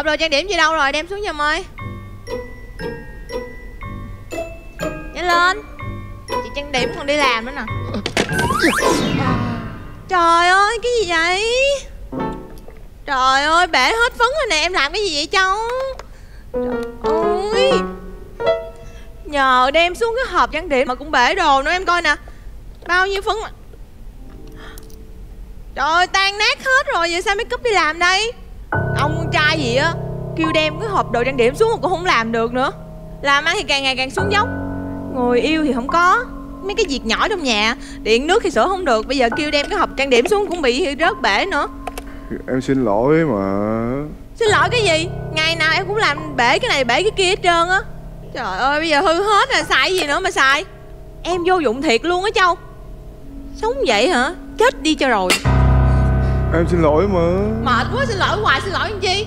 Hộp đồ trang điểm gì đâu rồi, đem xuống giùm ơi. Nhanh lên, chị trang điểm còn đi làm nữa nè. Trời ơi, cái gì vậy? Trời ơi, bể hết phấn rồi nè, em làm cái gì vậy Châu? Trời ơi, nhờ đem xuống cái hộp trang điểm mà cũng bể đồ nữa, em coi nè. Bao nhiêu phấn mà. Trời ơi, tan nát hết rồi, giờ sao make up đi làm đây? Ông con trai gì á, kêu đem cái hộp đồ trang điểm xuống mà cũng không làm được nữa. Làm ăn thì càng ngày càng xuống dốc. Người yêu thì không có. Mấy cái việc nhỏ trong nhà, điện nước thì sửa không được, bây giờ kêu đem cái hộp trang điểm xuống cũng bị rớt bể nữa. Em xin lỗi mà. Xin lỗi cái gì? Ngày nào em cũng làm bể cái này bể cái kia hết trơn á. Trời ơi, bây giờ hư hết rồi, xài gì nữa mà xài. Em vô dụng thiệt luôn á Châu. Sống vậy hả? Chết đi cho rồi. Em xin lỗi mà. Mệt quá, xin lỗi hoài, xin lỗi làm chi?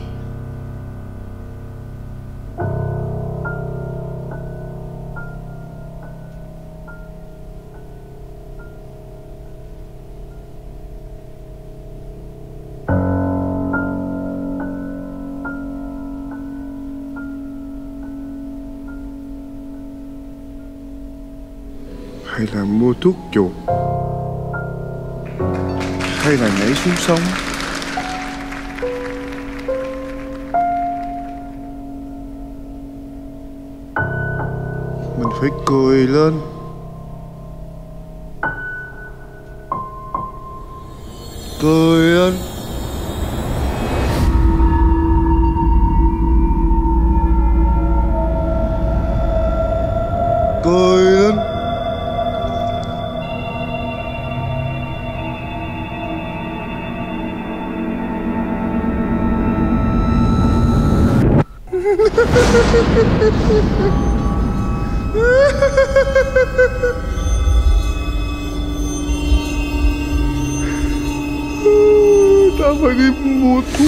Hay là mua thuốc chuột, hay là nhảy xuống sông? Mình phải cười lên. Cười lên. Cười lên. Tao phải đi mua thuốc.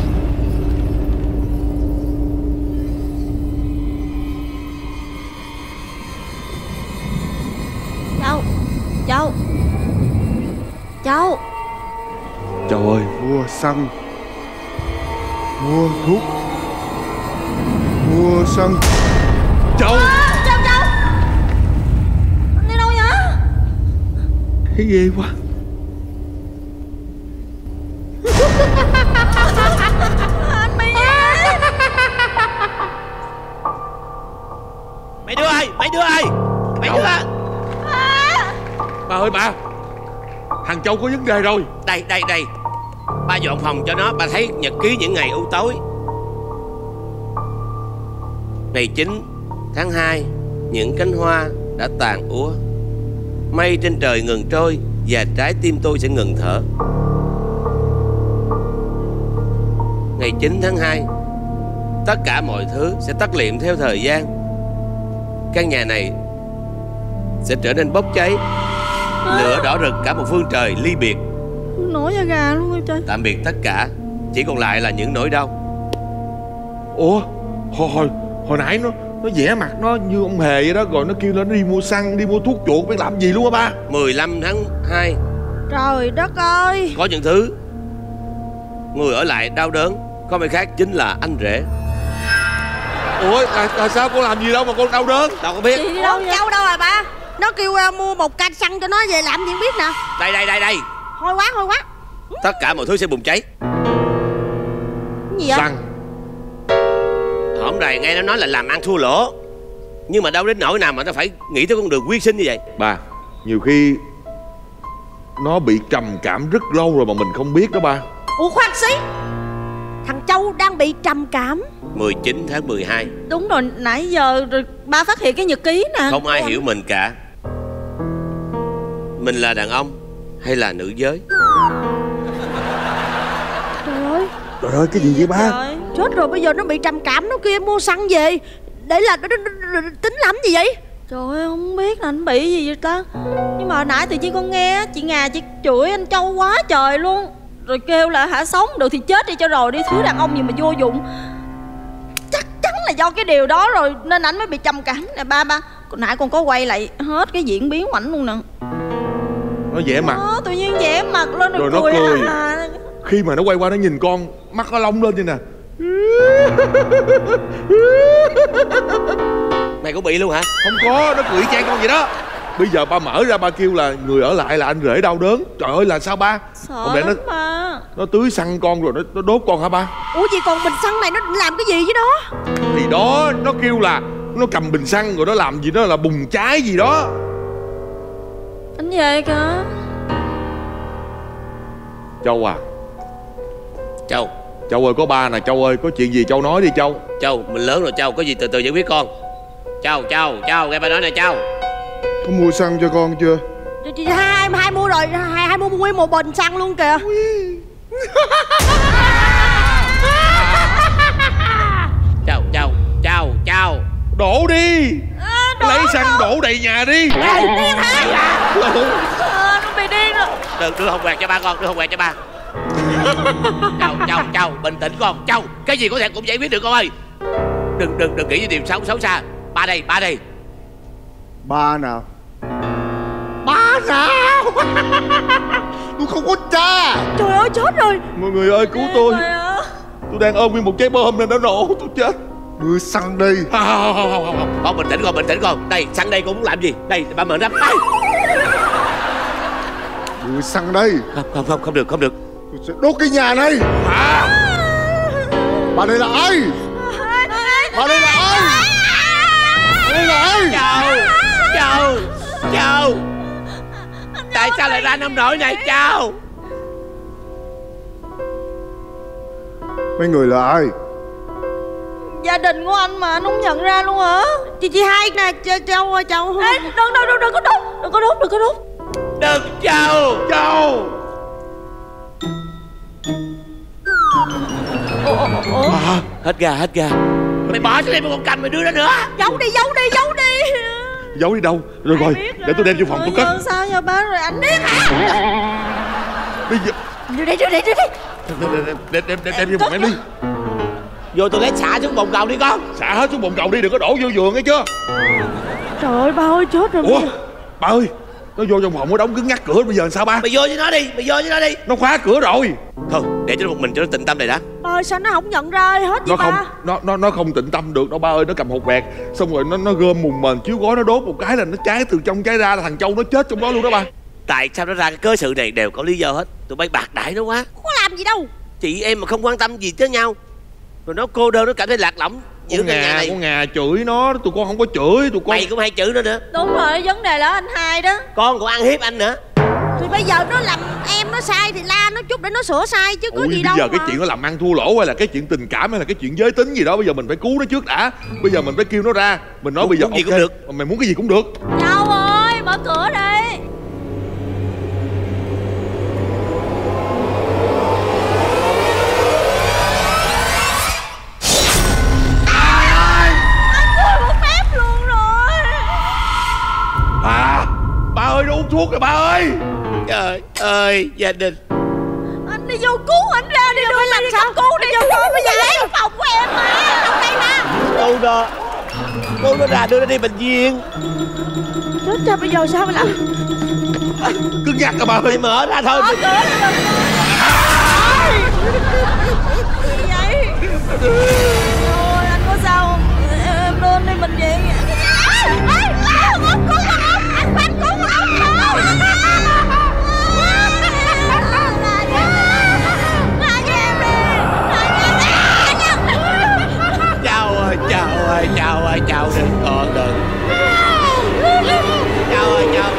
Châu Trời ơi, mua xăng, mua thuốc, mua xăng. Châu anh đi đâu vậy? Thấy ghê quá. Anh bị gì? Mấy đứa ơi, Bà ơi bà, thằng Châu có vấn đề rồi. Đây ba dọn phòng cho nó. Ba thấy nhật ký những ngày u tối. Ngày 9 tháng 2, những cánh hoa đã tàn úa, mây trên trời ngừng trôi và trái tim tôi sẽ ngừng thở. Ngày 9 tháng 2, tất cả mọi thứ sẽ tắt liệm theo thời gian. Căn nhà này sẽ trở nên bốc cháy, lửa đỏ rực cả một phương trời ly biệt. Nổi da gà luôn rồi trời. Tạm biệt tất cả, chỉ còn lại là những nỗi đau. Ủa, hồi nãy nó vẽ mặt nó như ông Hề vậy đó, rồi nó kêu nó đi mua xăng, đi mua thuốc chuột, biết làm gì luôn á ba. 15 tháng 2, Trời đất ơi, có những thứ người ở lại đau đớn, không ai khác chính là anh rể. Ủa, là sao con làm gì đâu mà con đau đớn? Đâu có biết. chị đi đâu vậy? Châu đâu rồi ba? Nó kêu mua một can xăng cho nó về làm gì không biết nè. Đây. Hôi quá. Tất cả mọi thứ sẽ bùng cháy. Cái gì vậy? Xăng. Hổm rày nghe nó nói là làm ăn thua lỗ, nhưng mà đâu đến nỗi nào mà nó phải nghĩ tới con đường quyên sinh như vậy. Ba, nhiều khi nó bị trầm cảm rất lâu rồi mà mình không biết đó ba. Ủa khoan xí, thằng Châu đang bị trầm cảm. 19 tháng 12. Đúng rồi, nãy giờ rồi ba phát hiện cái nhật ký nè. Không ai hiểu mình cả. Mình là đàn ông hay là nữ giới? Trời ơi, cái gì vậy ba? Trời. chết rồi, bây giờ nó bị trầm cảm, nó kia mua xăng về để là nó tính làm gì vậy? Trời ơi, không biết là anh bị gì vậy ta. Nhưng mà hồi nãy tự nhiên con nghe chị Ngà chị chửi anh Châu quá trời luôn, rồi kêu là hả sống được thì chết đi cho rồi đi, thứ đàn ông gì mà vô dụng. Chắc chắn là do cái điều đó rồi nên anh mới bị trầm cảm nè ba. Hồi nãy con có quay lại hết cái diễn biến của ảnh luôn nè. Nó vẽ mặt tự nhiên vẽ mặt lên rồi nó cười. Khi mà nó quay qua nó nhìn con, mắt nó long lên vậy nè. Mày cũng bị luôn hả? Không có, nó cười chang con vậy đó. Bây giờ ba mở ra ba kêu là người ở lại là anh rể đau đớn. Trời ơi là sao ba? Sợ lắm ba. Nó tưới xăng con rồi nó đốt con hả ba? Ủa vậy còn bình xăng này nó làm cái gì với nó? Thì đó, nó kêu là nó cầm bình xăng rồi nó làm gì đó là bùng cháy gì đó. Anh về kìa. Châu à. Châu. Châu ơi, có ba nè Châu ơi, có chuyện gì Châu nói đi Châu. Châu, mình lớn rồi Châu, có gì từ từ giải quyết con. Châu, nghe ba nói nè Châu. Có mua xăng cho con chưa? Hai mua rồi, hai mua nguyên một bình xăng luôn kìa. Châu. Đổ đi. Lấy xăng đổ đầy nhà đi. Nó bị điên rồi. Đưa hồng quẹt cho ba con, đưa hồng quẹt cho ba. Châu, bình tĩnh con. Châu, cái gì có thể cũng giải quyết được con ơi. Đừng nghĩ về điều xấu xa. Ba đây. Ba nào? Ba nào? Tôi không có cha. Trời ơi chết rồi. Mọi người ơi cứu tôi. Tôi đang ôm nguyên một trái bom nên nó nổ, tôi chết. Đưa xăng đi. Không. Con bình tĩnh con. Đây, xăng đây con muốn làm gì? Đây, ba mở ra. Đưa xăng đây. Không được. Tôi sẽ đốt cái nhà này. Bà đây là ai? Bà đây là ai? Bà đây là ai? Châu. Tại sao lại ra nông nổi này Châu? Mấy người là ai? Gia đình của anh mà anh không nhận ra luôn hả? Chị hai nè, Châu ơi Châu. Ê, đừng có đốt. Đừng Châu. Hết ga. Mày bỏ xuống đây một con cành mày đưa ra nữa. Giấu đi. Giấu đi đâu? Rồi để tôi đem vô phòng tôi cất. Sao nha bá, rồi anh biết hả? Bây giờ Đưa đi. đem vô phòng em đi. Vô toilet xả xuống bồn cầu đi con. Xả hết xuống bồn cầu đi, đừng có đổ vô giường nghe chưa? Trời ơi ba ơi chết rồi. Ủa ba ơi, nó vô trong phòng nó đóng cứng ngắt cửa, bây giờ sao ba? Mày vô với nó đi. Nó khóa cửa rồi. Thôi để cho nó một mình cho nó tĩnh tâm này đã. Ba ơi sao nó không nhận ra hết vậy ba? Nó không tĩnh tâm được đâu ba ơi. Nó cầm hột quẹt xong rồi nó gom mùng mền chiếu gói, nó đốt một cái là nó cháy từ trong cháy ra, là thằng Châu nó chết trong đó luôn đó ba. Tại sao nó ra cái cớ sự này đều có lý do hết. Tụi bay bạc đãi nó quá. Không có làm gì đâu. Chị em mà không quan tâm gì tới nhau, rồi nó cô đơn, nó cảm thấy lạc lõng giữa căn nhà này. Con Ngà chửi nó, tụi con không có chửi tụi con. Mày cũng hay chửi nó nữa. Đúng rồi, vấn đề là anh hai đó. Con còn ăn hiếp anh nữa. Thì bây giờ nó làm em nó sai thì la nó chút để nó sửa sai chứ có gì đâu. Bây giờ cái chuyện nó làm ăn thua lỗ hay là cái chuyện tình cảm hay là cái chuyện giới tính gì đó, bây giờ mình phải cứu nó trước đã. Bây giờ mình phải kêu nó ra, mình nói bây giờ muốn gì cũng được. Mày muốn cái gì cũng được. Châu ơi, mở cửa đi. Ba ơi, nó uống thuốc rồi ba ơi. Trời ơi, gia đình. Anh đi vô cứu anh ra đi, đừng làm sao cứu đi. Vô bây giờ lấy phòng của em mà. Đâu đây mà. Cô nó ra đưa nó đi bệnh viện. Chết cha, bây giờ sao mà làm? Cứng nhắc à ba ơi. Mày mở ra thôi. Mở cửa đi. Gì vậy? Ôi anh có sao không? Em đưa anh đi bệnh viện. Châu đừng con đừng. Châu ơi Châu.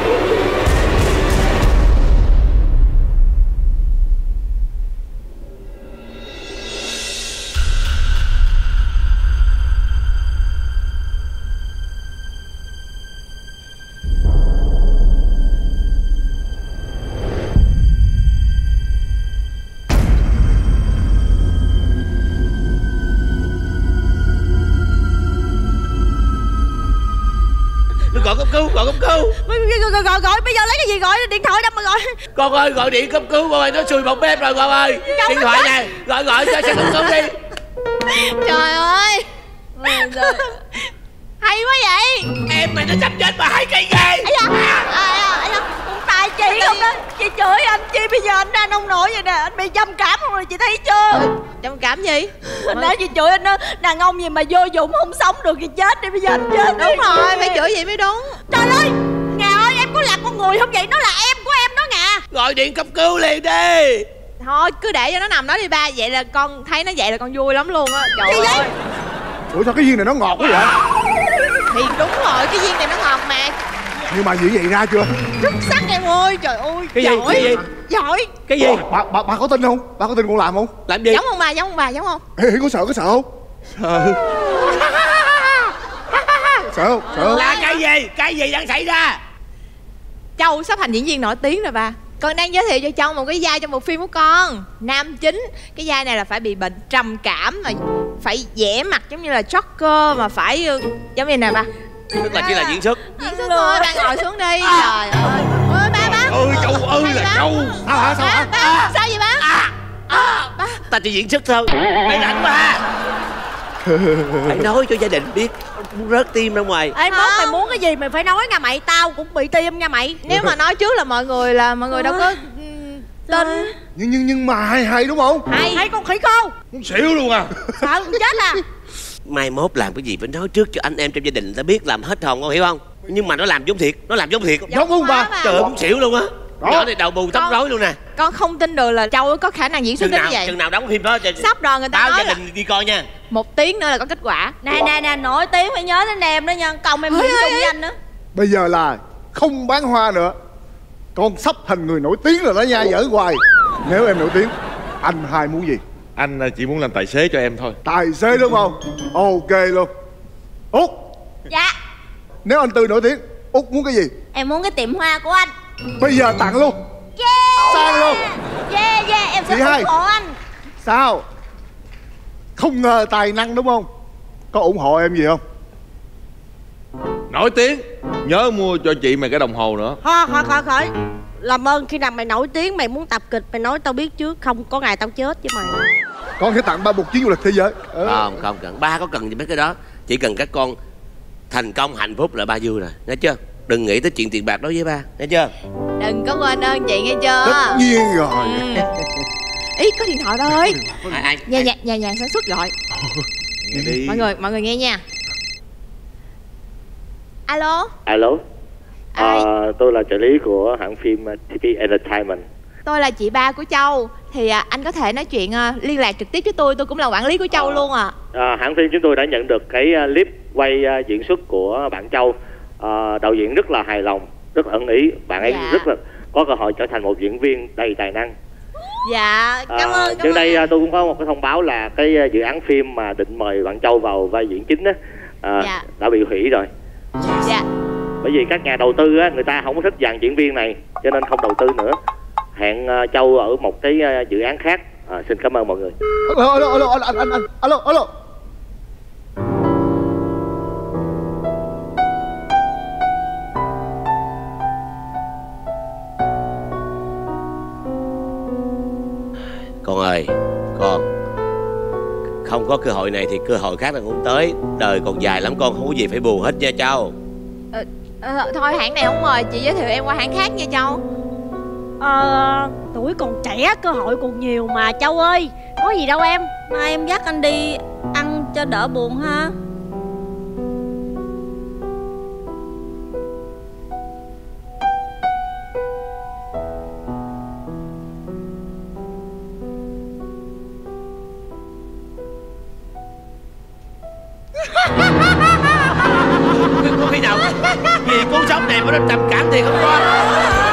Gọi cấp cứu. Gọi bây giờ lấy cái gì gọi? Điện thoại đâu mà gọi? Con ơi, gọi điện cấp cứu con ơi, nó sùi bọng bếp rồi con ơi. Điện thoại nè, gọi cho xe cấp cứu đi. Trời ơi hay quá vậy. Em mày nó sắp chết mà hay cây ghê. Cũng tay chị không đó. Chị chửi anh chi bây giờ anh ra nông nổi vậy nè. Anh bị trầm cảm không rồi chị thấy chưa? Trầm cảm gì? Nãy chị chửi anh đó, đàn ông gì mà vô dụng không sống được thì chết đi, bây giờ anh chết. Đúng rồi, phải chửi vậy mới đúng. Trời ơi, Ngà ơi, em có là con người không vậy? Nó là em của em đó Ngà. Gọi điện cấp cứu liền đi. Thôi cứ để cho nó nằm đó đi ba. Vậy là con thấy nó vậy là con vui lắm luôn á. Trời ơi. Ủa sao cái viên này nó ngọt quá vậy? Thì đúng rồi, cái viên này nó ngọt mà. Nhưng mà như vậy ra chưa? Xuất sắc em ơi, trời ơi. Cái gì? Giỏi. Cái gì? Giỏi. Cái gì? Bà có tin không? Bà có tin con làm không? Làm gì? Giống không bà, giống không bà, giống không? Ê, có sợ không? Sợ. Sợ không? Sợ không? Là cái gì đang xảy ra? Châu sắp thành diễn viên nổi tiếng rồi bà. Con đang giới thiệu cho Châu một cái vai trong một phim của con. Nam chính. Cái vai này là phải bị bệnh trầm cảm, mà phải vẽ mặt giống như là Joker, mà phải giống như nè bà. Tức là chỉ là diễn xuất. Diễn xuất thôi, ba ngồi xuống đi. Trời ơi. Ôi ba. Ơi Châu ơi là Châu. Sao hả? Sao hả? Ba, sao vậy ba? Ba. Ta chỉ diễn xuất thôi. Mày rảnh mà. Phải nói cho gia đình biết. Muốn rớt tim ra ngoài. Ê Mốt, mày muốn cái gì mày phải nói nha mày. Tao cũng bị tim nha mày. Nếu mà nói trước là mọi người đâu có tin. Nhưng mà hay đúng không? Hay con khỉ cô. Muốn xỉu luôn à. Sợ con chết à. Mai mốt làm cái gì phải nói trước cho anh em trong gia đình người ta biết, làm hết hồn, con hiểu không? Nhưng mà nó làm giống thiệt. Nó làm giống thiệt. Giống không bà? Trời ơi muốn xỉu luôn á. Nhỏ này đầu bù tóc rối luôn nè. Con không tin được là Châu có khả năng diễn xuất đến như vậy. Chừng nào đóng phim đó cho Sắp rồi, người ta báo nói gia là đình đi coi nha. 1 tiếng nữa là có kết quả. Nè nổi tiếng phải nhớ đến em đó nha. Công em diễn chung với anh đó. Bây giờ là không bán hoa nữa. Con sắp thành người nổi tiếng rồi đó nha, giỡn hoài. Nếu em nổi tiếng, anh hai muốn gì? Anh chỉ muốn làm tài xế cho em thôi. Tài xế đúng không? Ok luôn. Út, Dạ. nếu anh Tư nổi tiếng, Út muốn cái gì? Em muốn cái tiệm hoa của anh. Bây giờ tặng luôn. Yeah. Sang luôn. Yeah em sẽ Chị hai. ủng hộ anh. Sao? Không ngờ tài năng đúng không? Có ủng hộ em gì không? Nổi tiếng. Nhớ mua cho chị mày cái đồng hồ nữa. Khỏi. Làm ơn khi nào mày nổi tiếng, mày muốn tập kịch, mày nói tao biết trước. Không có ngày tao chết với mày. Con sẽ tặng ba một chuyến du lịch thế giới. Không cần. Ba có cần gì mấy cái đó. Chỉ cần các con thành công hạnh phúc là ba vui rồi. Nghe chưa? Đừng nghĩ tới chuyện tiền bạc đó với ba. Nghe chưa? Đừng có quên ơn chị nghe chưa? Tất nhiên rồi. Ý có điện thoại thôi. Ai? Nhà sản xuất gọi. Đi. Mọi người nghe nha. Alo. Alo, tôi là trợ lý của hãng phim TP Entertainment. Tôi là chị ba của Châu. Thì anh có thể nói chuyện liên lạc trực tiếp với tôi cũng là quản lý của Châu luôn à. Hãng phim chúng tôi đã nhận được cái clip quay diễn xuất của bạn Châu. Đạo diễn rất là hài lòng, rất ẩn ý. Bạn ấy rất là có cơ hội trở thành một diễn viên đầy tài năng. Dạ, cảm ơn. Trước đây tôi cũng có một cái thông báo là cái dự án phim mà định mời bạn Châu vào vai diễn chính đã bị hủy rồi. Dạ. Bởi vì các nhà đầu tư á, người ta không có thích dàn diễn viên này cho nên không đầu tư nữa. Hẹn Châu ở một cái dự án khác. Xin cảm ơn mọi người. Alo. Con ơi, con không có cơ hội này thì cơ hội khác là không tới. Đời còn dài lắm, con không có gì phải buồn hết nha Châu. Thôi hãng này không mời, chị giới thiệu em qua hãng khác nha Châu. Tuổi còn trẻ, cơ hội còn nhiều mà Châu ơi. Có gì đâu em. Mai em dắt anh đi ăn cho đỡ buồn ha. Có khi nào vì cuốn sống này mà nó trầm cảm thì không con.